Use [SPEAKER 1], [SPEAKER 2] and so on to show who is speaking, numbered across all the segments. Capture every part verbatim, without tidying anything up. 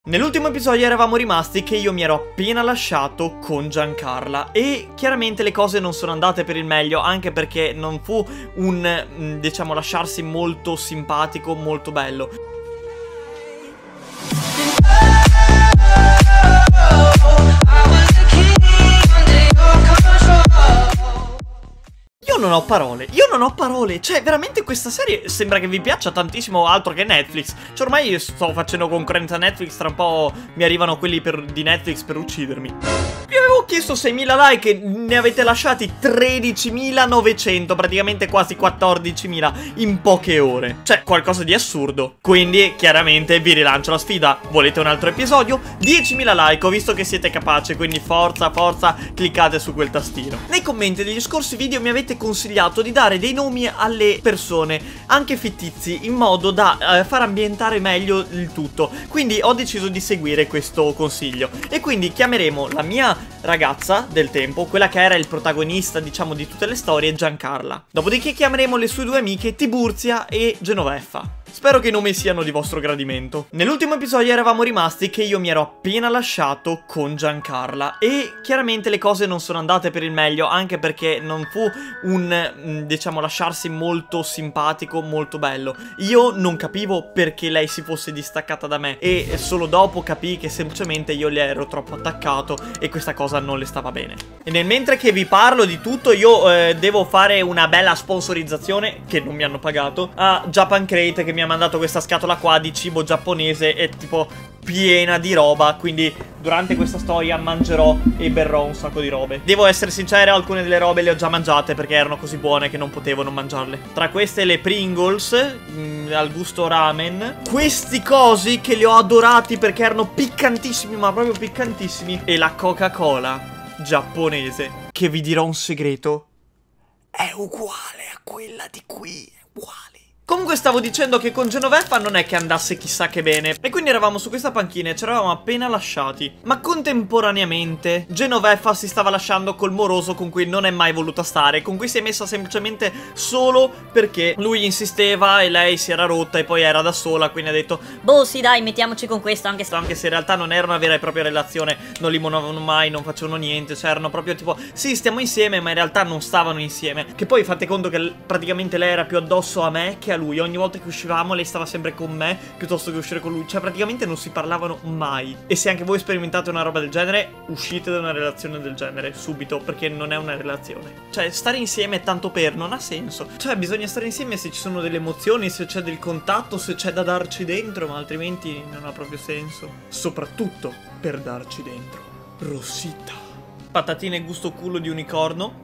[SPEAKER 1] Nell'ultimo episodio eravamo rimasti che io mi ero appena lasciato con Giancarla e chiaramente le cose non sono andate per il meglio, anche perché non fu un, diciamo, lasciarsi molto simpatico, molto bello. Io non ho parole, io non ho parole, cioè veramente questa serie sembra che vi piaccia tantissimo, altro che Netflix. Cioè ormai io sto facendo concorrenza a Netflix, tra un po' mi arrivano quelli per, di Netflix per uccidermi. Vi avevo chiesto seimila like e ne avete lasciati tredicimilanovecento, praticamente quasi quattordicimila in poche ore. Cioè qualcosa di assurdo. Quindi chiaramente vi rilancio la sfida. Volete un altro episodio? diecimila like, ho visto che siete capaci, quindi forza, forza, cliccate su quel tastino. Nei commenti degli scorsi video mi avete consigliato di dare dei nomi alle persone, anche fittizi, in modo da eh, far ambientare meglio il tutto. Quindi ho deciso di seguire questo consiglio e quindi chiameremo la mia ragazza del tempo, quella che era il protagonista, diciamo, di tutte le storie, Giancarla. Dopodiché chiameremo le sue due amiche Tiburtia e Genoveffa. Spero che i nomi siano di vostro gradimento. Nell'ultimo episodio eravamo rimasti che io mi ero appena lasciato con Giancarla e chiaramente le cose non sono andate per il meglio, anche perché non fu un, diciamo, lasciarsi molto simpatico, molto bello. Io non capivo perché lei si fosse distaccata da me e solo dopo capii che semplicemente io le ero troppo attaccato e questa cosa non le stava bene. E nel mentre che vi parlo di tutto io eh, devo fare una bella sponsorizzazione, che non mi hanno pagato, a Japan Crate, che mi ha mandato questa scatola qua di cibo giapponese e tipo piena di roba, quindi durante questa storia mangerò e berrò un sacco di robe. Devo essere sincero, alcune delle robe le ho già mangiate perché erano così buone che non potevo non mangiarle. Tra queste le Pringles mh, al gusto ramen, questi cosi che li ho adorati perché erano piccantissimi, ma proprio piccantissimi, e la Coca-Cola giapponese, che vi dirò un segreto, è uguale a quella di qui, è uguale. Comunque stavo dicendo che con Genoveffa non è che andasse chissà che bene, e quindi eravamo su questa panchina e ci eravamo appena lasciati. Ma contemporaneamente Genoveffa si stava lasciando col moroso con cui non è mai voluta stare, con cui si è messa semplicemente solo perché lui insisteva e lei si era rotta e poi era da sola, quindi ha detto
[SPEAKER 2] boh sì dai, mettiamoci con questo, anche se...
[SPEAKER 1] Anche se in realtà non era una vera e propria relazione, non limonavano mai, non facevano niente, cioè erano proprio tipo sì, stiamo insieme, ma in realtà non stavano insieme. Che poi fate conto che praticamente lei era più addosso a me che a lui. Ogni volta che uscivamo lei stava sempre con me piuttosto che uscire con lui. Cioè praticamente non si parlavano mai. E se anche voi sperimentate una roba del genere, uscite da una relazione del genere subito, perché non è una relazione. Cioè stare insieme tanto per non ha senso. Cioè bisogna stare insieme se ci sono delle emozioni, se c'è del contatto, se c'è da darci dentro, ma altrimenti non ha proprio senso. Soprattutto per darci dentro. Rossita. Patatine gusto culo di unicorno.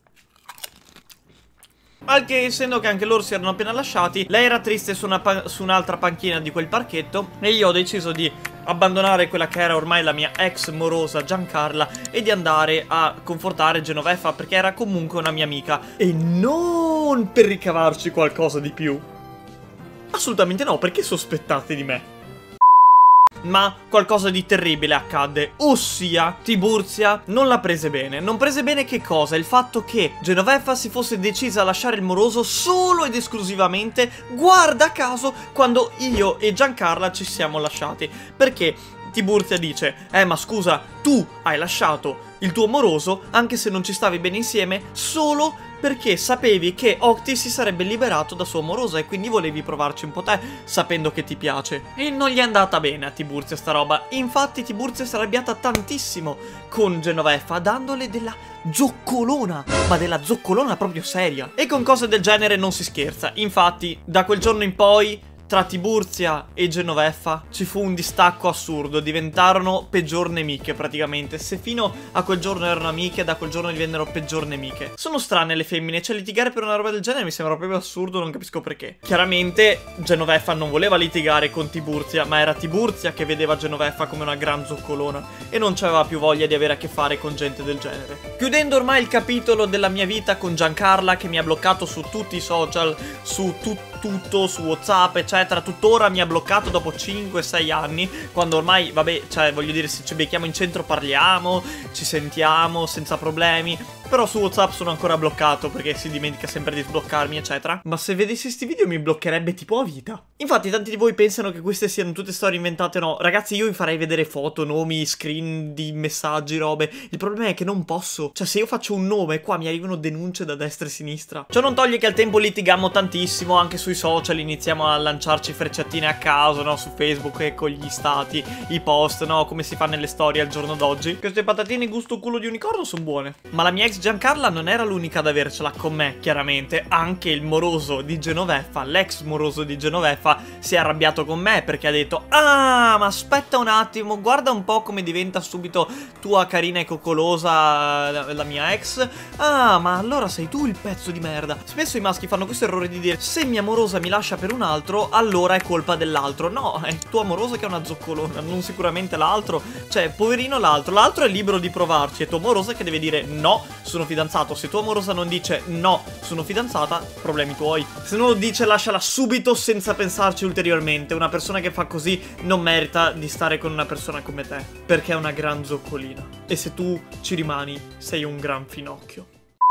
[SPEAKER 1] Anche essendo che anche loro si erano appena lasciati, lei era triste su, una su un'altra panchina di quel parchetto e io ho deciso di abbandonare quella che era ormai la mia ex morosa Giancarla e di andare a confortare Genoveffa, perché era comunque una mia amica, e non per ricavarci qualcosa di più. Assolutamente no, perché sospettate di me? Ma qualcosa di terribile accadde, ossia Tiburtia non la prese bene. Non prese bene che cosa? Il fatto che Genoveffa si fosse decisa a lasciare il moroso solo ed esclusivamente, guarda caso, quando io e Giancarla ci siamo lasciati. Perché Tiburtia dice eh ma scusa, tu hai lasciato il tuo moroso anche se non ci stavi bene insieme solo perché sapevi che Octi si sarebbe liberato da sua morosa e quindi volevi provarci un po' te, sapendo che ti piace. E non gli è andata bene a Tiburtia sta roba. Infatti Tiburtia si è arrabbiata tantissimo con Genoveffa, dandole della zoccolona, ma della zoccolona proprio seria. E con cose del genere non si scherza. Infatti da quel giorno in poi tra Tiburtia e Genoveffa ci fu un distacco assurdo, diventarono peggior nemiche praticamente. Se fino a quel giorno erano amiche, da quel giorno divennero peggior nemiche. Sono strane le femmine, cioè litigare per una roba del genere mi sembra proprio assurdo, non capisco perché. Chiaramente Genoveffa non voleva litigare con Tiburtia, ma era Tiburtia che vedeva Genoveffa come una gran zoccolona e non c'aveva più voglia di avere a che fare con gente del genere. Chiudendo ormai il capitolo della mia vita con Giancarla, che mi ha bloccato su tutti i social, su tutti tutto su WhatsApp eccetera. Tuttora mi ha bloccato dopo cinque sei anni, quando ormai, vabbè, cioè voglio dire, se ci becchiamo in centro parliamo, ci sentiamo senza problemi. Però su WhatsApp sono ancora bloccato perché si dimentica sempre di sbloccarmi eccetera. Ma se vedessi sti video mi bloccherebbe tipo a vita. Infatti tanti di voi pensano che queste siano tutte storie inventate. No ragazzi, io vi farei vedere foto, nomi, screen di messaggi, robe. Il problema è che non posso. Cioè se io faccio un nome qua mi arrivano denunce da destra e sinistra. Ciò non toglie che al tempo litigammo tantissimo anche sui social. Iniziamo a lanciarci frecciatine a caso, no, su Facebook e con gli stati, i post, no, come si fa nelle storie al giorno d'oggi. Queste patatine gusto culo di unicorno sono buone. Ma la mia ex Giancarla non era l'unica ad avercela con me, chiaramente. Anche il moroso di Genoveffa, l'ex moroso di Genoveffa, si è arrabbiato con me perché ha detto: ah, ma aspetta un attimo, guarda un po' come diventa subito tua carina e coccolosa la, la mia ex. Ah, ma allora sei tu il pezzo di merda. Spesso i maschi fanno questo errore di dire: se mia morosa mi lascia per un altro, allora è colpa dell'altro. No, è tua morosa che è una zoccolona, non sicuramente l'altro. Cioè, poverino l'altro, l'altro è libero di provarci, è tua morosa che deve dire no, sono fidanzato. Se tua amorosa non dice no, sono fidanzata, problemi tuoi. Se non lo dice, lasciala subito senza pensarci ulteriormente. Una persona che fa così non merita di stare con una persona come te, perché è una gran zoccolina. E se tu ci rimani, sei un gran finocchio.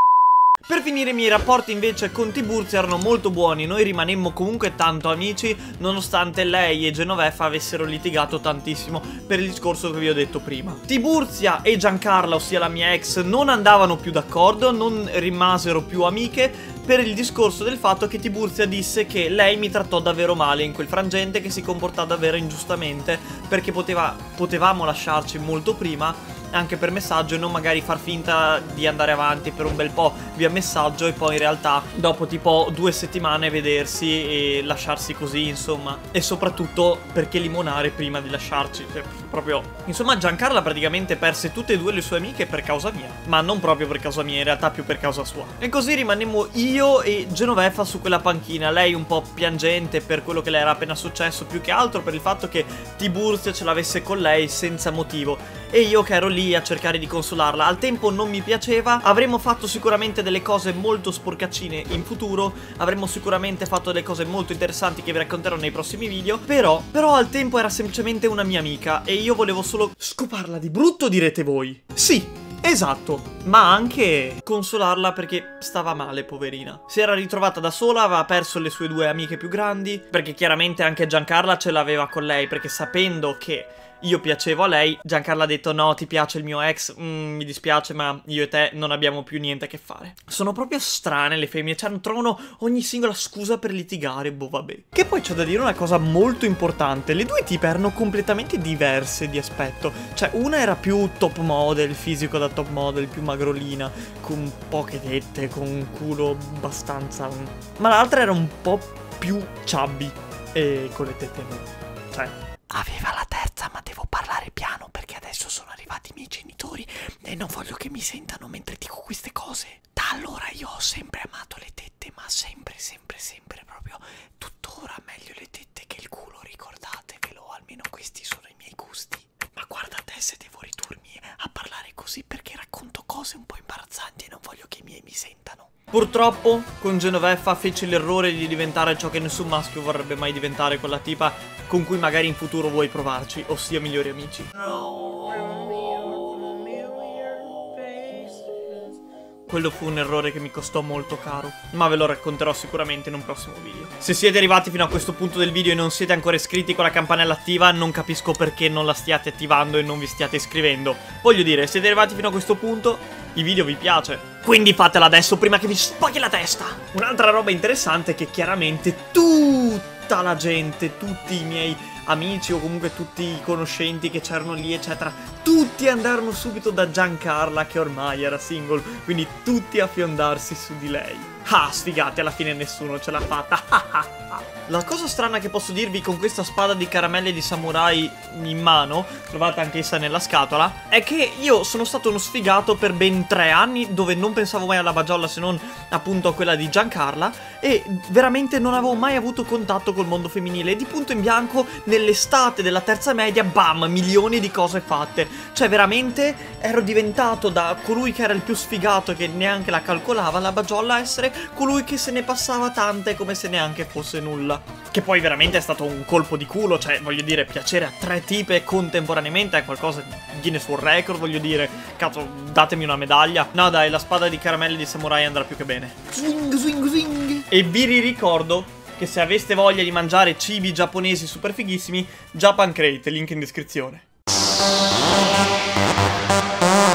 [SPEAKER 1] Per finire i miei rapporti invece con Tiburzia erano molto buoni, noi rimanemmo comunque tanto amici nonostante lei e Genoveffa avessero litigato tantissimo per il discorso che vi ho detto prima. Tiburzia e Giancarla, ossia la mia ex, non andavano più d'accordo, non rimasero più amiche per il discorso del fatto che Tiburzia disse che lei mi trattò davvero male in quel frangente, che si comportò davvero ingiustamente perché poteva, potevamo lasciarci molto prima anche per messaggio e non magari far finta di andare avanti per un bel po' via messaggio e poi in realtà dopo tipo due settimane vedersi e lasciarsi così, insomma. E soprattutto perché limonare prima di lasciarci, cioè, proprio. Insomma, Giancarla praticamente perse tutte e due le sue amiche per causa mia, ma non proprio per causa mia, in realtà più per causa sua. E così rimanemmo io e Genoveffa su quella panchina, lei un po' piangente per quello che le era appena successo, più che altro per il fatto che Tiburzia ce l'avesse con lei senza motivo, e io che ero lì a cercare di consolarla. Al tempo non mi piaceva, avremmo fatto sicuramente delle cose molto sporcaccine in futuro, avremmo sicuramente fatto delle cose molto interessanti che vi racconterò nei prossimi video, però, però al tempo era semplicemente una mia amica e io volevo solo scoparla di brutto, direte voi. Sì, esatto, ma anche consolarla perché stava male, poverina. Si era ritrovata da sola, aveva perso le sue due amiche più grandi, perché chiaramente anche Giancarla ce l'aveva con lei, perché sapendo che io piacevo a lei, Giancarla ha detto: no, ti piace il mio ex, mm, mi dispiace ma io e te non abbiamo più niente a che fare. Sono proprio strane le femmine, cioè trovano ogni singola scusa per litigare, boh vabbè. Che poi c'è da dire una cosa molto importante: le due tipe erano completamente diverse di aspetto. Cioè una era più top model, fisico da top model, più magrolina, con poche tette, con un culo abbastanza, ma l'altra era un po' più chubby e con le tette no. Cioè aveva la terza, ma devo parlare piano perché adesso sono arrivati i miei genitori e non voglio che mi sentano mentre dico queste cose. Da allora io ho sempre amato le tette, ma sempre, sempre, sempre, proprio tuttora meglio le tette che il culo, ricordatevelo, almeno questi sono i miei gusti. Ma guarda te se devo ridurmi a parlare così perché racconto cose un po' imbarazzanti e non voglio che i miei mi sentano. Purtroppo con Genoveffa feci l'errore di diventare ciò che nessun maschio vorrebbe mai diventare, quella tipa con cui magari in futuro vuoi provarci, ossia migliori amici. Quello fu un errore che mi costò molto caro, ma ve lo racconterò sicuramente in un prossimo video. Se siete arrivati fino a questo punto del video e non siete ancora iscritti con la campanella attiva, non capisco perché non la stiate attivando e non vi stiate iscrivendo. Voglio dire, siete arrivati fino a questo punto, il video vi piace, quindi fatelo adesso prima che vi spacchi la testa. Un'altra roba interessante è che chiaramente tutta la gente, tutti i miei amici o comunque tutti i conoscenti che c'erano lì eccetera, tutti andarono subito da Giancarla che ormai era single, quindi tutti a fiondarsi su di lei. Ah, sfigati, alla fine nessuno ce l'ha fatta. La cosa strana che posso dirvi con questa spada di caramelle di samurai in mano, trovata anch'essa nella scatola, è che io sono stato uno sfigato per ben tre anni dove non pensavo mai alla bagiolla se non appunto a quella di Giancarla e veramente non avevo mai avuto contatto col mondo femminile. Di punto in bianco nell'estate della terza media, bam, milioni di cose fatte. Cioè veramente ero diventato da colui che era il più sfigato e che neanche la calcolava la bagiolla a essere essere colui che se ne passava tante come se neanche fosse nulla. Che poi veramente è stato un colpo di culo, cioè voglio dire, piacere a tre tipe contemporaneamente è qualcosa di Guinness World Record, voglio dire. Cazzo, datemi una medaglia. No dai, la spada di caramelli di samurai andrà più che bene. Swing, swing, swing. E vi ricordo che se aveste voglia di mangiare cibi giapponesi super fighissimi, Japan Crate, link in descrizione.